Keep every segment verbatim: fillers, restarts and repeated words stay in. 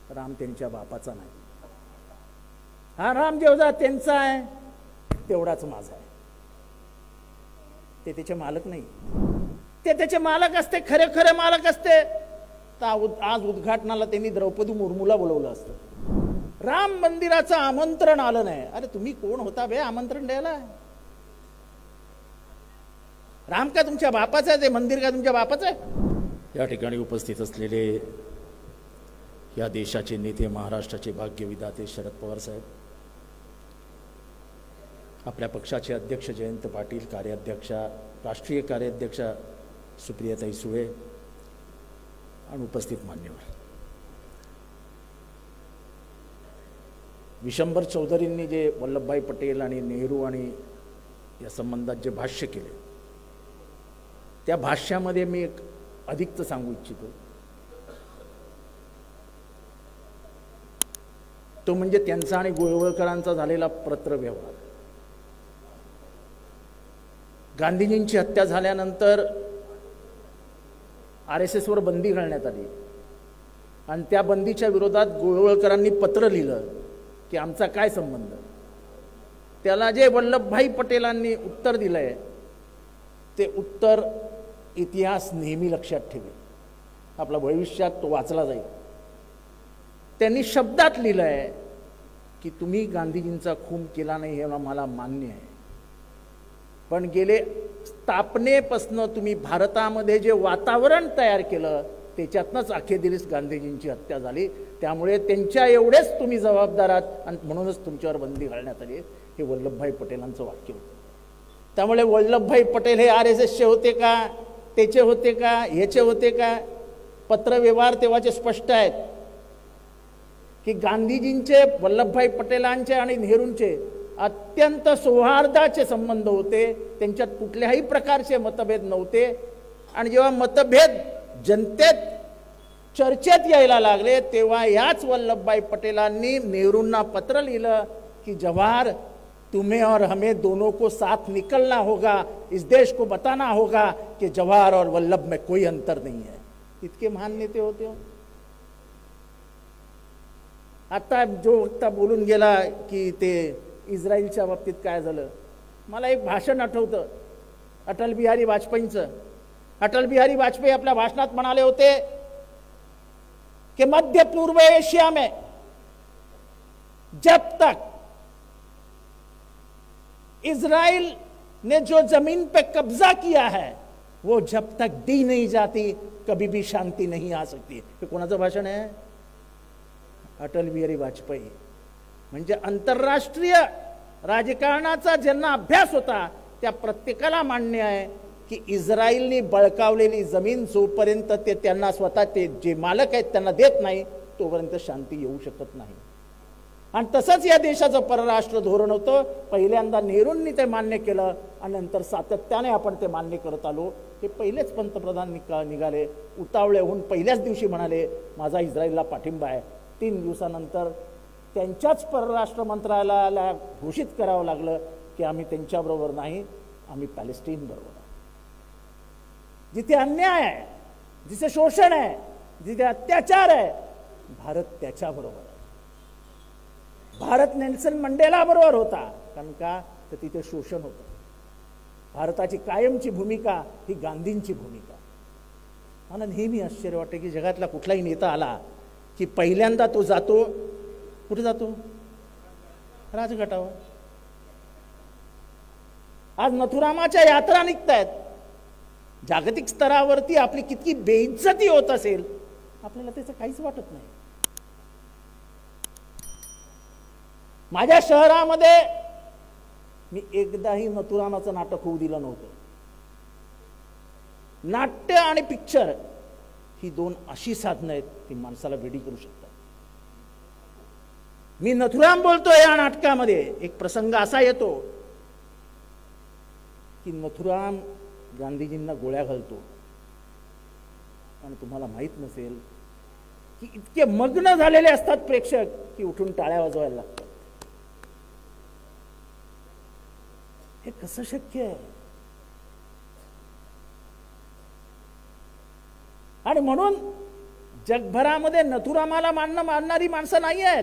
राम त्यांच्या बापाचा नाही. हा राम जेवढा त्यांचा आहे तेवढाच माझा आहे. ते त्याचे मालक नाही, ते त्याचे मालक असते, खरे खरे मालक असते तर आज उद्घाटनाला त्यांनी द्रौपदी मुर्मूला बोलवलं असतं. राम मंदिराचं आमंत्रण आलं नाही. अरे तुम्ही कोण होता बे आमंत्रण द्यायला? राम का तुमच्या बापाचं आहे? ते मंदिर का तुमच्या बापाचं आहे? या ठिकाणी उपस्थित असलेले या देशाचे नेते, महाराष्ट्राचे भाग्यविधाते शरद पवार साहेब, आपल्या पक्षाचे अध्यक्ष जयंत पाटील, कार्याध्यक्षा, राष्ट्रीय कार्याध्यक्षा सुप्रियाताई सुळे आणि उपस्थित मान्यवर, विशंभर चौधरींनी जे वल्लभभाई पटेल आणि नेहरू आणि या संबंधात जे भाष्य केले त्या भाष्यामध्ये मी एक अधिकच सांगू इच्छितो. तो म्हणजे त्यांचा आणि गोळवळकरांचा झालेला पत्रव्यवहार. गांधीजींची हत्या झाल्यानंतर आर एस एसवर बंदी घालण्यात आली आणि त्या बंदीच्या विरोधात गोळवळकरांनी पत्र लिहिलं की आमचा काय संबंध. त्याला जे वल्लभभाई पटेलांनी उत्तर दिलंय ते उत्तर इतिहास नेहमी लक्षात ठेवेल, आपला भविष्यात तो वाचला जाईल. त्यांनी शब्दात लिहिलंय की तुम्ही गांधीजींचा खून केला नाही हे मला मान्य आहे, पण गेले स्थापनेपासून तुम्ही भारतामध्ये जे वातावरण तयार केलं त्याच्यातनंच अखेरीस गांधीजींची हत्या झाली. त्यामुळे त्यांच्या एवढेच तुम्ही जबाबदार आहात आणि म्हणूनच तुमच्यावर बंदी घालण्यात आली. हे वल्लभभाई पटेलांचं वाक्य होतं. त्यामुळे वल्लभभाई पटेल हे आर एस एसचे होते का, त्याचे होते का, ह्याचे होते का? पत्रव्यवहार तेव्हाचे स्पष्ट आहेत की गांधीजींचे, वल्लभभाई पटेलांचे आणि नेहरूंचे अत्यंत सौहार्दाचे संबंध होते. त्यांच्यात कुठल्याही प्रकारचे मतभेद नव्हते. आणि जेव्हा मतभेद जनतेत चर्चेत यायला लागले तेव्हा याच वल्लभभाई पटेलांनी नेहरूंना पत्र लिहिलं की जवाहर, तुम्हें और हमें दोनों को साथ निकलना होगा, इस देश को बताना होगा कि जवाहर और वल्लभ में कोई अंतर नहीं है. इतके महान नेते होते हो. आता जो वक्ता बोलून गेला की ते इस्रायलच्या बाबतीत काय झालं, मला एक भाषण आठवतं अटल बिहारी वाजपेयींचं. अटल बिहारी वाजपेयी आपल्या भाषणात म्हणाले होते कि मध्य पूर्व एशिया में जब तक इजराइल ने जो जमीन पे कब्जा किया है वो जब तक दी नहीं जाती कभी भी शांति नहीं आ सकती. हे कोणाचं भाषण आहे? अटल बिहारी वाजपेयी. म्हणजे आंतरराष्ट्रीय राजकारणाचा ज्यांना अभ्यास होता त्या प्रत्येकाला मान्य आहे की इस्रायलने बळकावलेली जमीन जोपर्यंत ते त्यांना स्वतः ते जे मालक आहेत त्यांना देत नाही तोपर्यंत शांती येऊ शकत नाही. आणि तसंच या देशाचं परराष्ट्र धोरण होतं. पहिल्यांदा नेहरूंनी ते मान्य केलं आणि नंतर सातत्याने आपण ते मान्य करत आलो. हे पहिलेच पंतप्रधान निका निघाले उतावळे होऊन पहिल्याच दिवशी म्हणाले माझा इस्रायलला पाठिंबा आहे. तीन दिवसानंतर त्यांच्याच परराष्ट्र मंत्रालयाला घोषित करावं लागलं की आम्ही त्यांच्याबरोबर नाही, आम्ही पॅलेस्टाईन बरोबर आहे. जिथे अन्याय आहे, जिथे शोषण आहे, जिथे अत्याचार आहे, भारत त्याच्याबरोबर आहे. भारत नेल्सन मंडेला बरोबर होता. कारण का तर तिथे शोषण होतं. भारताची कायमची भूमिका ही गांधींची भूमिका. मला नेहमी आश्चर्य वाटते की जगातला कुठलाही नेता आला की पहिल्यांदा तो जातो कुठे जातो? राजघाटावर. आज नथुरामाच्या यात्रा निघतायत. जागतिक स्तरावरती आपली किती बेइज्जती होत असेल आपल्याला त्याचं काहीच वाटत नाही. माझ्या शहरामध्ये मी एकदाही नथुरामाचं नाटक होऊ दिलं नव्हतं. नाट्य आणि पिक्चर ही दोन अशी साधनं आहेत ती माणसाला वेडी करू शकतात. मी नथुराम बोलतोय या नाटकामध्ये. एक प्रसंग असा येतो की नथुराम गांधीजींना गोळ्या घालतो आणि तुम्हाला माहित नसेल की इतके मग्न झालेले असतात प्रेक्षक की उठून टाळ्या वाजवायला लागतात. हे कसं शक्य आहे? आणि म्हणून जगभरामध्ये नथुरामाला मानणं मानणारी माणसं नाही आहेत,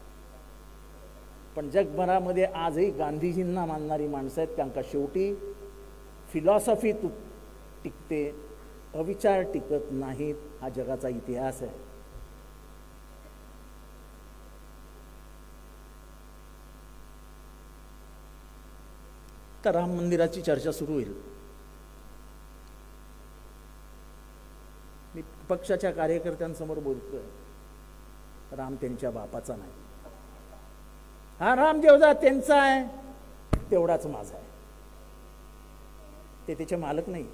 पण जगभरामध्ये आजही गांधीजींना मानणारी माणसं आहेत. कारण का शेवटी फिलॉसॉफी तू टिकते, अविचार टिकत नाहीत. हा जगाचा इतिहास आहे. तर राम मंदिराची चर्चा सुरू होईल. मी पक्षाच्या कार्यकर्त्यांसमोर बोलतोय, राम त्यांच्या बापाचा नाही. हा राम जेवढा त्यांचा आहे तेवढाच माझा आहे. ते त्याचे मालक नाही,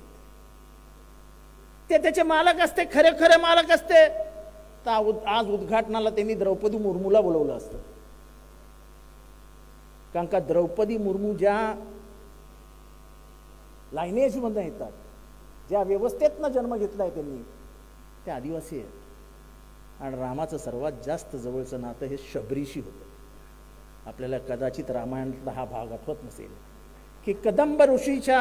ते त्याचे मालक असते, खरे खरे मालक असते तर आज उद्घाटनाला त्यांनी द्रौपदी मुर्मूला बोलवलं असतं. कारण का द्रौपदी मुर्मू ज्या लायनेज मध्ये येतात, ज्या व्यवस्थेतनं जन्म घेतलाय त्यांनी, ते आदिवासी आहेत. आणि रामाचं सर्वात जास्त जवळचं नातं हे शबरीशी होतं. आपल्याला कदाचित रामायणातला हा भाग आठवत नसेल की कदंब ऋषीच्या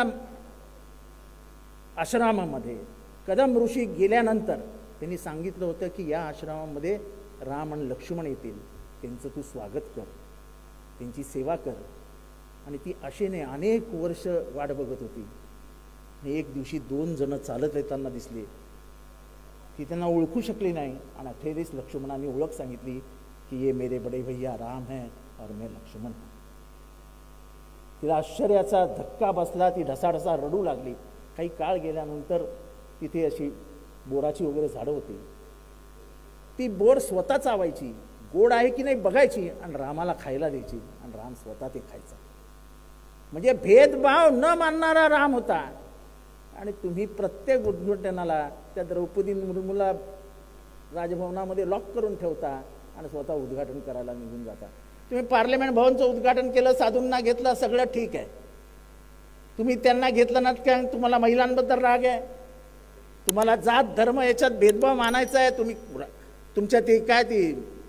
आश्रमामध्ये कदंब ऋषी गेल्यानंतर त्यांनी सांगितलं होतं की या आश्रमामध्ये राम आणि लक्ष्मण येतील, त्यांचं तू स्वागत कर, त्यांची सेवा कर. आणि ती आशेने अनेक वर्ष वाट बघत होती. आणि एक दिवशी दोन जण चालत येताना दिसले की त्यांना ओळखू शकले नाही. आणि अखेरीस लक्ष्मणाने ओळख सांगितली की ये मेरे बड़े भैया राम है और मैं लक्ष्मण हूं. तिला आश्चर्याचा धक्का बसला. ती ढसाढसा रडू लागली. काही काळ गेल्यानंतर तिथे अशी बोराची वगैरे झाडं होती. ती बोर स्वतः चावायची, गोड आहे की नाही बघायची आणि रामाला खायला द्यायची, आणि राम स्वतः ते खायचा. म्हणजे भेदभाव न मानणारा राम होता. आणि तुम्ही प्रत्येक उद्घाटनाला त्या द्रौपदी मुर्मूला राजभवनामध्ये लॉक करून ठेवता आणि स्वतः उद्घाटन करायला निघून जाता. तुम्ही पार्लमेंट भवनचं उद्घाटन केलं, साधूंना घेतलं, सगळं ठीक आहे. तुम्ही त्यांना घेतलं ना, काय तुम्हाला महिलांबद्दल राग आहे, तुम्हाला जात धर्म याच्यात भेदभाव मानायचा आहे. तुम्ही तुमच्या ती काय ती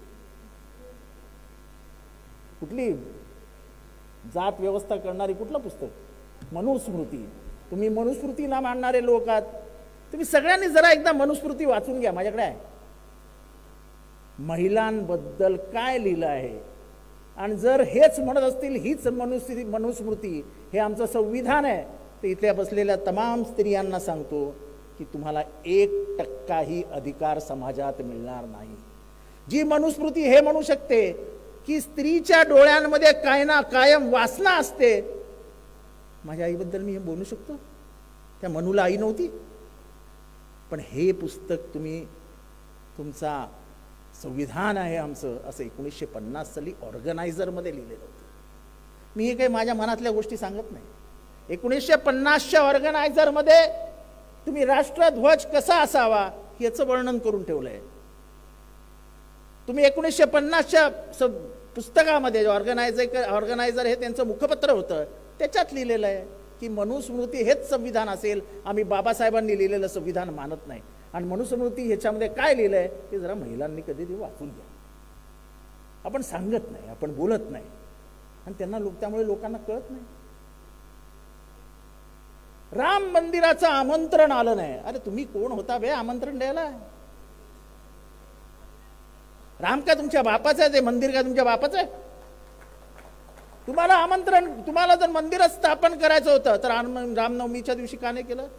कुठली जात व्यवस्था करणारी कुठलं पुस्तक, मनुस्मृती. तुम्ही मनुस्मृतीला मानणारे लोक आहात. तुम्ही सगळ्यांनी जरा एकदा मनुस्मृती वाचून घ्या. माझ्याकडे आहे, महिलांबद्दल काय लिहिलं आहे. आणि जर हेच म्हणत असतील, हीच मनुस्मृती मनुस्मृती हे आमचं संविधान आहे, तर इथल्या बसलेल्या तमाम स्त्रियांना सांगतो की तुम्हाला एक टक्काही अधिकार समाजात मिळणार नाही. जी मनुस्मृती हे म्हणू शकते की स्त्रीच्या डोळ्यांमध्ये काय ना कायम वासना असते. माझ्या आईबद्दल मी हे बोलू शकतो, त्या मनूला आई नव्हती. पण हे पुस्तक तुम्ही, तुमचा संविधान आहे आमचं, असं एकोणीसशे पन्नास साली ऑर्गनायझरमध्ये लिहिलेलं होतं. मी हे काही माझ्या मनातल्या गोष्टी सांगत नाही. एकोणीसशे पन्नासच्या ऑर्गनायझरमध्ये तुम्ही राष्ट्रध्वज कसा असावा याचं वर्णन करून ठेवलंय. तुम्ही एकोणीसशे पन्नासच्या पुस्तकामध्ये ऑर्गनायझर ऑर्गनायझर हे त्यांचं मुखपत्र होतं, त्याच्यात लिहिलेलं आहे की मनुस्मृती हेच संविधान असेल. आम्ही बाबासाहेबांनी लिहिलेलं संविधान मानत नाही. आणि मनुस्मृती ह्याच्यामध्ये काय लिहिलंय ते जरा महिलांनी कधी ते वाचून घ्या. आपण सांगत नाही, आपण बोलत नाही, आणि त्यांना लोक त्यामुळे लोकांना कळत नाही. राम मंदिराचं आमंत्रण आलं नाही. अरे तुम्ही कोण होता बे आमंत्रण द्यायला? राम का तुमच्या बापाचं आहे? ते मंदिर का तुमच्या बापाचं आहे? तुम्हाला आमंत्रण, तुम्हाला जर मंदिर स्थापन करायचं होतं तर रामनवमीच्या दिवशी का नाही केलं?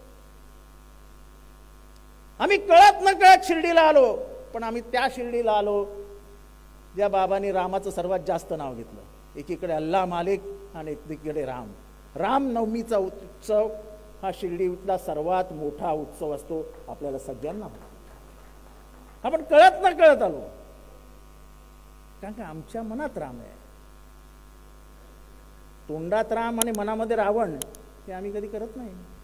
आम्ही कळत न कळत शिर्डीला आलो, पण आम्ही त्या शिर्डीला आलो ज्या बाबांनी रामाचं सर्वात जास्त नाव घेतलं. एकीकडे अल्लाह मालिक आणि एकीकडे राम. रामनवमीचा उत्सव हा शिर्डीतला सर्वात मोठा उत्सव असतो, आपल्याला सगळ्यांना. आपण कळत न कळत आलो, कारण का आमच्या मनात राम आहे. तोंडात राम आणि मनामध्ये रावण हे आम्ही कधी करत नाही.